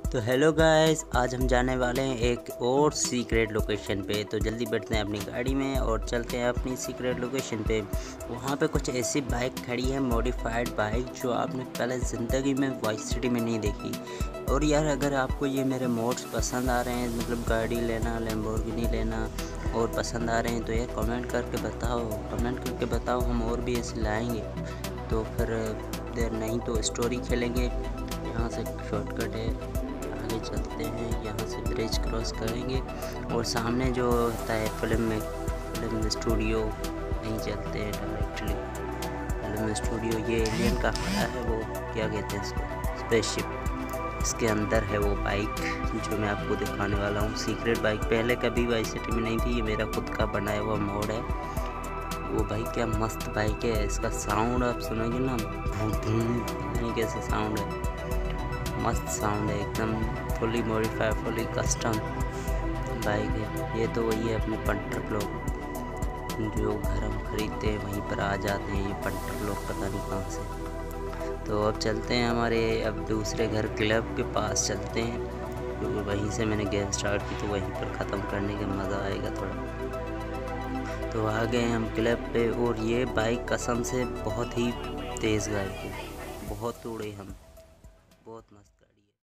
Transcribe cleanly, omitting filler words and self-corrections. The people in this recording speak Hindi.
तो हेलो गाइस, आज हम जाने वाले हैं एक और सीक्रेट लोकेशन पे। तो जल्दी बैठते हैं अपनी गाड़ी में और चलते हैं अपनी सीक्रेट लोकेशन पे। वहाँ पे कुछ ऐसी बाइक खड़ी है, मॉडिफाइड बाइक, जो आपने पहले ज़िंदगी में वाइस सिटी में नहीं देखी। और यार, अगर आपको ये मेरे मोड्स पसंद आ रहे हैं, मतलब गाड़ी लेना, लैम्बोर्गिनी लेना और पसंद आ रहे हैं, तो यार कमेंट करके बताओ, हम और भी ऐसे लाएँगे। तो फिर देर नहीं तो स्टोरी खेलेंगे। यहाँ से शॉर्टकट है, आगे चलते हैं, यहाँ से ब्रिज क्रॉस करेंगे और सामने जो होता है फिल्म स्टूडियो, नहीं चलते हैं डायरेक्टली फिल्म स्टूडियो। ये एलियन का खड़ा है, वो क्या कहते हैं इसको, स्पेसशिप। इसके अंदर है वो बाइक जो मैं आपको दिखाने वाला हूँ, सीक्रेट बाइक। पहले कभी वाइस सिटी में नहीं थी, ये मेरा खुद का बनाया हुआ मोड है। वो भाई क्या मस्त बाइक है, इसका साउंड आप सुनोगे ना, नहीं कैसे साउंड है, मस्त साउंड है एकदम। Fully modified, fully custom bike है। ये तो वही है अपने पंटर लोग, जो घर हम खरीदते हैं वहीं पर आ जाते हैं ये पंटर लोग, पता नहीं कहाँ से। तो अब चलते हैं हमारे अब दूसरे घर क्लब के पास चलते हैं, क्योंकि वहीं से मैंने गेम स्टार्ट की, तो वहीं पर ख़त्म करने का मज़ा आएगा थोड़ा। तो आ गए हम क्लब पे, और ये बाइक कसम से बहुत ही तेज़ बाइक है, बहुत उड़े हम, बहुत मस्त।